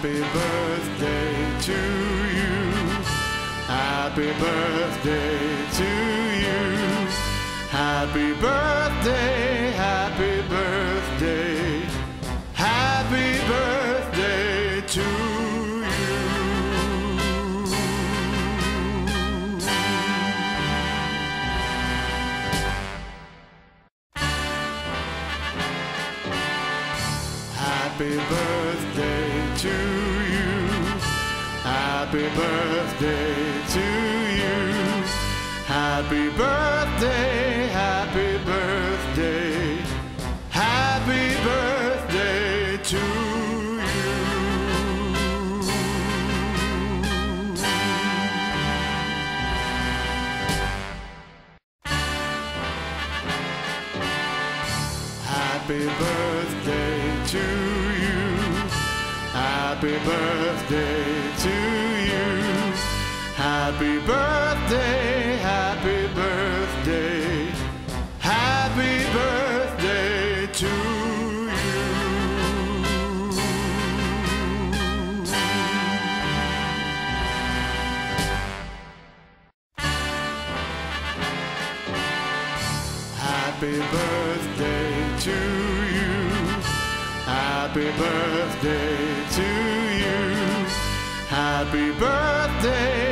Happy birthday to you. Happy birthday to you. Happy birthday, happy birthday. Happy birthday to you. Happy birthday to you. Happy birthday to you. Happy birthday, happy birthday. Happy birthday to you. Happy birthday to you. Happy birthday to you. Happy birthday, happy birthday. Happy birthday to you. Happy birthday to you. Happy birthday to you. Happy birthday.